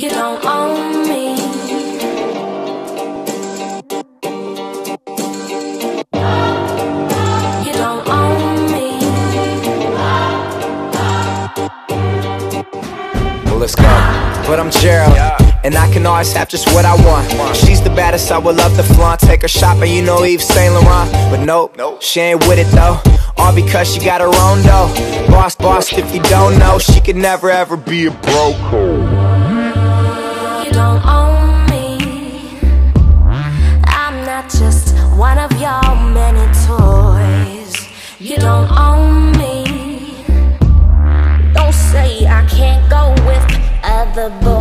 You don't own me. You don't own me. Well, let's go. But I'm Gerald, and I can always have just what I want. She's the baddest, I would love to flaunt. Take her shopping, you know Yves Saint Laurent. But nope, she ain't with it though. All because she got her own dough. Boss, if you don't know, she could never ever be a broke. You don't own me. I'm not just one of your many toys. You don't own me. Don't say I can't go with other boys.